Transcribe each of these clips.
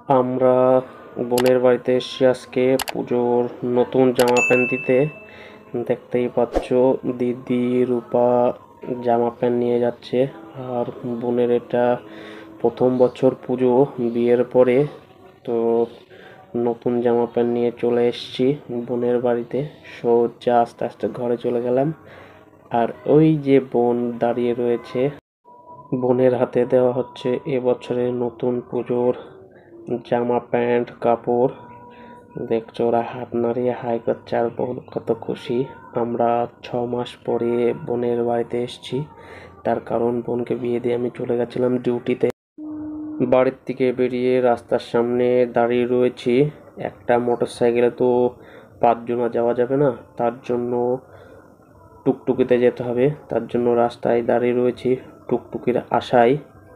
আমরা বোনের বাড়িতে এসেছি আজকে পুজোর নতুন জামা প্যান্ট দিতে। দেখতেই পাচ্ছ দিদি রূপা জামা প্যান্ট নিয়ে যাচ্ছে। আর বোনের এটা প্রথম বছর পুজো বিয়ের পরে, তো নতুন জামা প্যান্ট নিয়ে চলে এসেছি বোনের বাড়িতে। সোজা আস্তে আস্তে ঘরে চলে গেলাম। আর ওই যে বোন দাঁড়িয়ে রয়েছে, বোনের হাতে দেওয়া হচ্ছে এবছরের নতুন পুজোর জামা প্যান্ট কাপড়। দেখছো ওরা হাত নাড়িয়ে হাই করছে, আর বোন কত খুশি। আমরা 6 মাস পরে বোনের বাড়িতে এসেছি, তার কারণ বোনকে বিয়ে দিয়ে আমি চলে গেছিলাম ডিউটিতে। বাড়ির থেকে বেরিয়ে রাস্তার সামনে দাঁড়িয়ে রয়েছি। একটা মোটরসাইকেলে তো 5 জনা যাওয়া যাবে না, তার জন্য টুকটুকিতে যেতে হবে। তার জন্য রাস্তায় দাঁড়িয়ে রয়েছি টুকটুকির আশায়।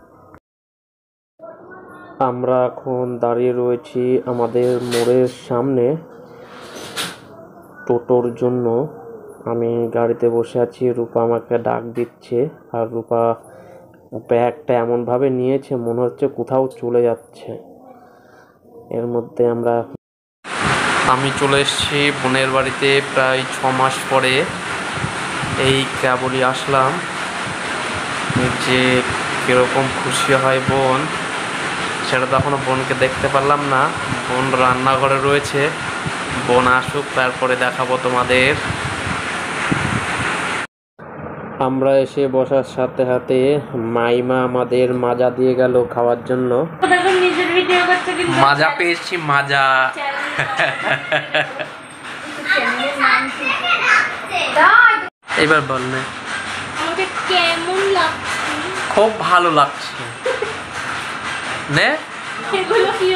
আমরা এখন দাঁড়িয়ে রয়েছি আমাদের মোড়ের সামনে টোটোর জন্য। আমি গাড়িতে বসে আছি, রূপা আমাকে ডাক দিচ্ছে। আর রূপা ব্যাগটা এমনভাবে নিয়েছে মনে হচ্ছে কোথাও চলে যাচ্ছে। এর মধ্যে আমি চলে এসেছি বোনের বাড়িতে প্রায় 6 মাস পরে। এই কেবলই আসলাম। যে কীরকম খুশি হয় বোন, সেটা তো এখনও বোনকে দেখতে পারলাম না। বোন রান্নাঘরে রয়েছে, বোন আসুক তারপরে দেখাবো তোমাদের। আমরা এসে বসার সাথে সাথে মাইমা আমাদের মাজা দিয়ে গেল খাওয়ার জন্য। মাজা পেয়েছি, মাজা। এবার বল না, কেমন লাগছে? খুব ভালো লাগছে। নে এগুলো কি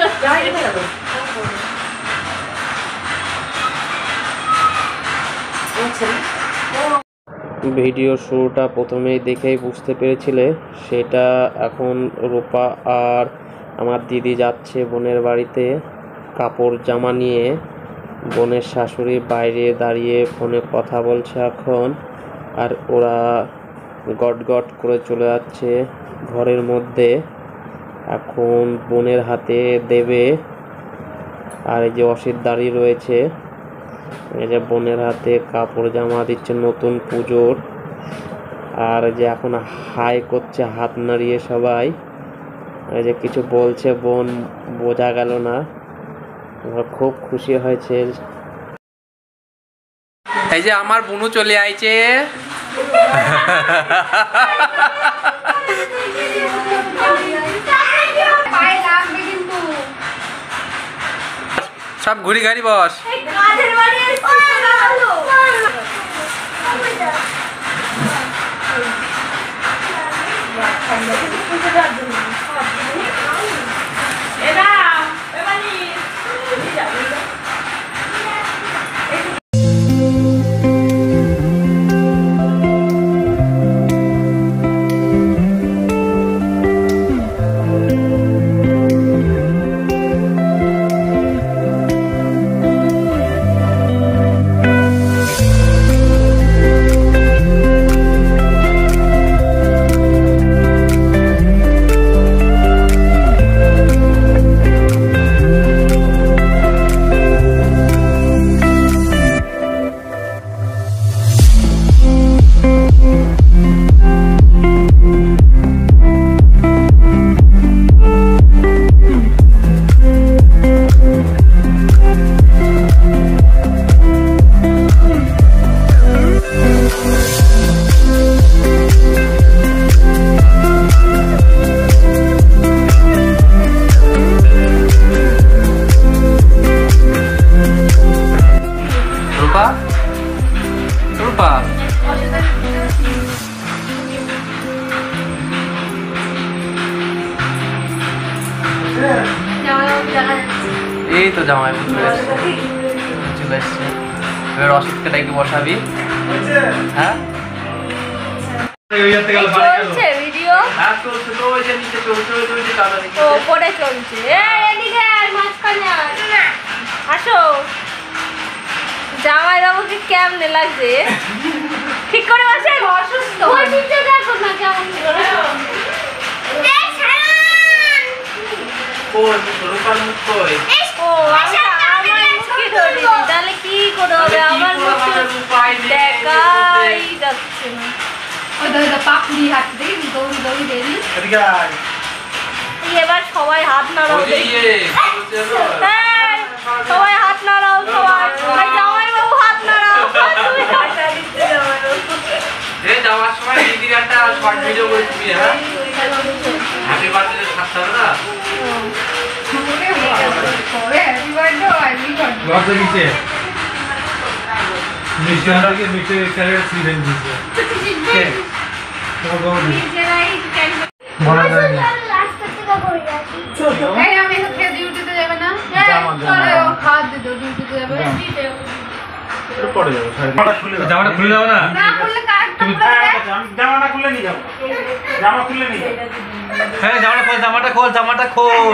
ভিডিও শুরুটা প্রথমেই দেখেই বুঝতে পেরেছিলে, সেটা এখন রূপা আর আমার দিদি যাচ্ছে বোনের বাড়িতে কাপড় জামা নিয়ে। বোনের শাশুড়ি বাইরে দাঁড়িয়ে ফোনে কথা বলছে এখন, আর ওরা গট গট করে চলে যাচ্ছে ঘরের মধ্যে। এখন বোনের হাতে দেবে। আর এই যে অসিত দাঁড়িয়ে রয়েছে, এই যে বোনের হাতে কাপড় জামা দিচ্ছে নতুন পুজোর। আর যে এখন হাই করছে হাত নাড়িয়ে সবাই। এই যে কিছু বলছে বোন, বোঝা গেল না। খুব খুশি হয়েছে। এই যে আমার বোনও চলে আইছে। সব ঘুরি গাড়ি বস। এই তো জামাই চলে এসছে। এবার অসিতকে ডেকে বসাবি। হ্যাঁ চলছে ভিডিও, ওপরে চলছে। এদিকে মাঝখানে আসো। জামাই বাবুকে কেমনে লাগছে? ঠিক করে বসে, অসুস্থ। দেখো না কেমন ও আমার মুখে ধরিনি, তাহলে কি করে হবে? আমার মুখে দেখাই যাচ্ছে না। এবার সবাই হাত নাড়াও, সবাই হাত নাড়াও, সবাই জামাইবাবু হাত নাড়াও। তুমি হাতটা দিচ্ছে জামাইবাবু। যাওয়ার সময় দিদির একটা শর্ট ভিডিও করে দিবি। হ্যাঁ, হ্যাপি বার্থডে থাকতে হবে না? লজ্জা কিসে? মিষ্টি মিষ্টি ক্যারেট সিজন দিচ্ছে। কে? তোমার বউদি। মনে নাই না। এই আমি তো খেয়ে ডিউটিতে যাবে না? খাওয়া দিতে ডিউটিতে যাবে। পড়ে যাবে। জামাটা খুলে যাবে না? না করলে কাজ তুমি জামাটা খুলে নিয়ে যাবো। জামা খুলে নিয়ে যাবো। হ্যাঁ জামাটা খোল, জামাটা খোল।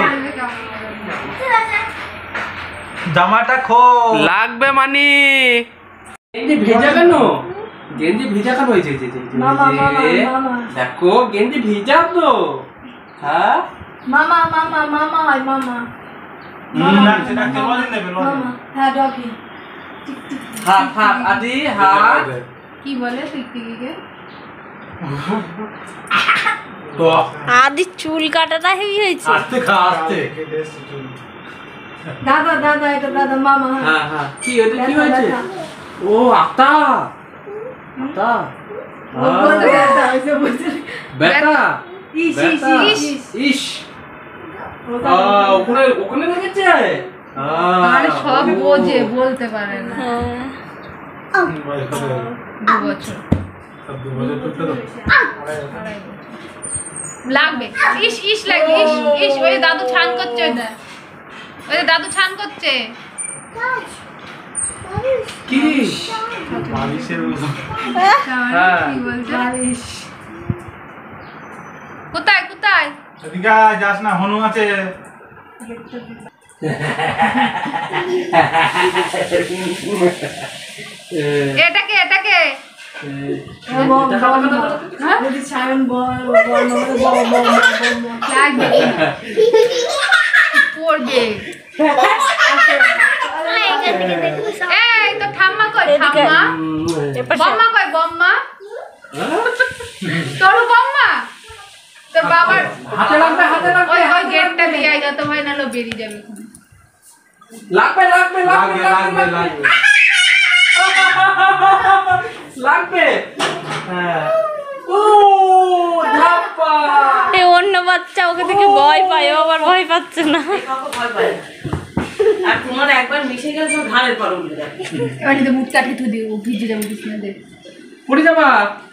জামাটা খোল। লাগবে মানি। গেঞ্জি ভেজা কেন? গেঞ্জি ভেজা কেন হয়েছে? দেখো গেঞ্জি ভেজা তো। হ্যাঁ মামা মামা মামা হয় মামা। ডাকতে ডাকতে লজেন দেবে লজেন। হ্যাঁ ডগি। হাত হাত আদি হাত। কি বলে টিকটিকিকে? আদি চুল কাটাটা হেভি হয়েছে। আস্তে খা আস্তে। দাদা দাদা এটা দাদা মামা। হ্যাঁ হ্যাঁ কি এটা কি হয়েছে? ও আতা আতা বেটা ইস ইস ইস ইস ওখানে ওখানে রেখেছে। আরে সব বোঝে, বলতে পারে না। 2 বছর লাগবে। ইস ইস লাগে, ইস ইস। ওই দাদু ছান করছে, ওই দাদু ছান করছে। কি বালিশের মতো। কি বলছে? কোথায় কোথায়? এদিকে যাস না, হনু আছে। এটাকে এটাকে লাগবে পড়বে। এই তো ঠাম্মা কই? ঠাম্মা বম্মা কই? বম্মা তোর বম্মা তোর বাবার হাতে লাগবে হাতে লাগবে। ওই ওই গেটটা দিয়ে আই যত ভাই নালো বেরিয়ে যাবে। লাগবে লাগবে লাগবে লাগবে লাগবে লাগবে। হ্যাঁ ও ধাপ্পা। এই অন্য বাচ্চা ওকে দেখে ভয় পায়, ও আবার ভয় পাচ্ছে না। আর তোমার একবার মিশে গেলে তোমার ঘাড়ের পর উঠে যাবে। এবার তো মুখ কাটি থু দিও, ভিজে যাবে বিছনা দে। পড়ে যাবা।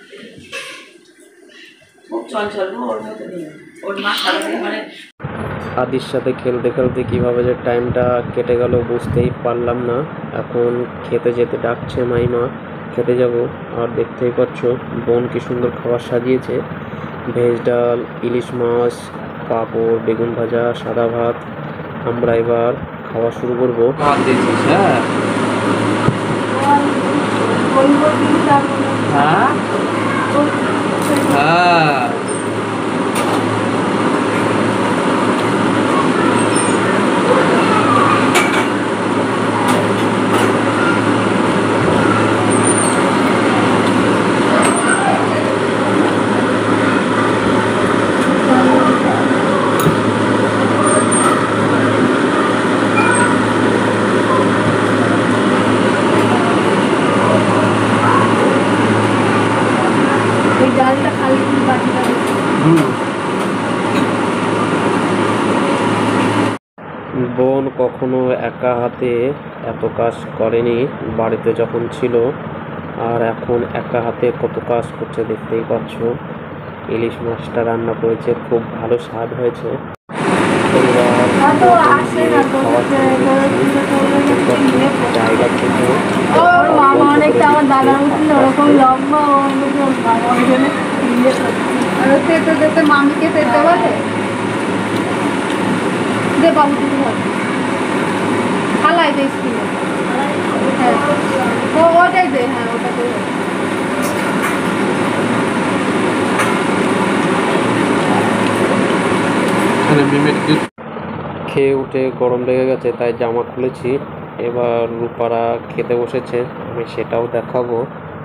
খুব চঞ্চল গো, ওর মতো নেই। ওর মা সারাদিন মানে আদির সাথে খেলতে খেলতে কীভাবে যে টাইমটা কেটে গেল বুঝতেই পারলাম না। এখন খেতে যেতে ডাকছে মাইমা, খেতে যাব। আর দেখতেই পাচ্ছ বোন কি সুন্দর খাবার সাজিয়েছে। ভেজ ডাল, ইলিশ মাছ, পাঁপড়, বেগুন ভাজা, সাদা ভাত। আমরা এবার খাওয়া শুরু করবো। ভাত দিয়েছিস? হ্যাঁ হ্যাঁ হ্যাঁ বোন কখনো একা হাতে এত কাজ করেনি বাড়িতে যখন ছিল, আর এখন একা হাতে কত কাজ করছে দেখতেই পাচ্ছ। ইলিশ মাছটা রান্না করেছে, খুব ভালো স্বাদ হয়েছে। জায়গা থেকে অনেকটা আমার দাদার মতন ওরকম লম্বা, আর তেতে তেতে মামিকে তেতে বলে দে বাবু দিদি বলে খালাই দে স্কুলে। হ্যাঁ ওটাই দে, হ্যাঁ ওটা দে। এখানে খেয়ে উঠে গরম লেগে গেছে তাই জামা খুলেছি। এবার রূপারা খেতে বসেছে, আমি সেটাও দেখাবো।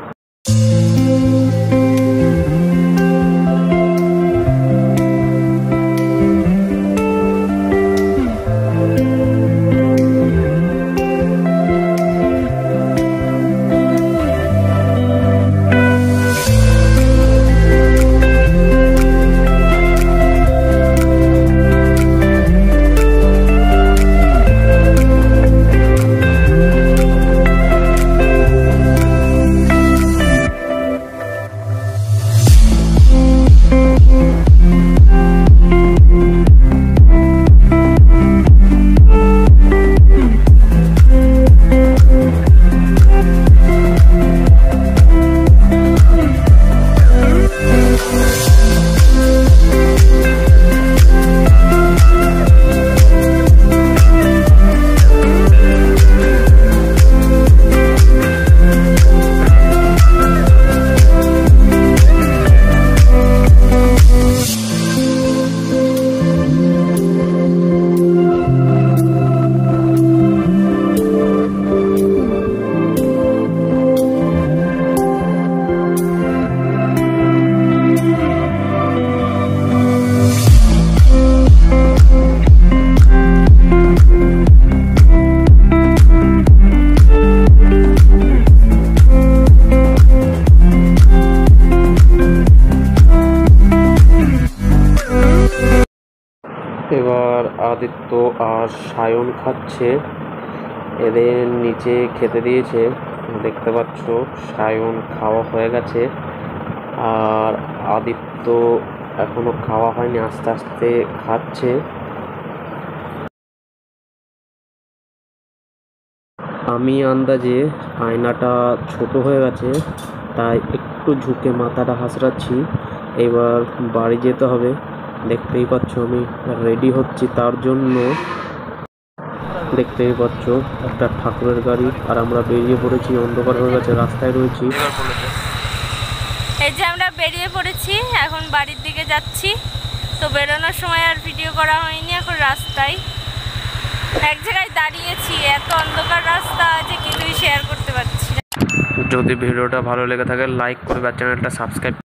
এবার আদিত্য আর সায়ন খাচ্ছে, এদের নিচে খেতে দিয়েছে। দেখতে পাচ্ছ সায়ন খাওয়া হয়ে গেছে আর আদিত্য এখনো খাওয়া হয়নি, আস্তে আস্তে খাচ্ছে। আমি আন্দাজে আয়নাটা ছোট হয়ে গেছে তাই একটু ঝুঁকে মাথাটা হাসড়াচ্ছি। এবার বাড়ি যেতে হবে, দেখতেই পাচ্ছ আমি রেডি হচ্ছি তার জন্য। দেখতেই পাচ্ছ একটা ঠাকুরের গাড়ি আর আমরা বেরিয়ে পড়েছি, অন্ধকার হয়ে গেছে, রাস্তায় রয়েছি। এই যে আমরা বেরিয়ে পড়েছি, এখন বাড়ির দিকে যাচ্ছি। তো বেরোনোর সময় আর ভিডিও করা হয়নি, এখন রাস্তায় এক জায়গায় দাঁড়িয়েছি, এত অন্ধকার রাস্তা আছে কিছুই শেয়ার করতে পারছি না। যদি ভিডিওটা ভালো লেগে থাকে লাইক করবে আর চ্যানেলটা সাবস্ক্রাইব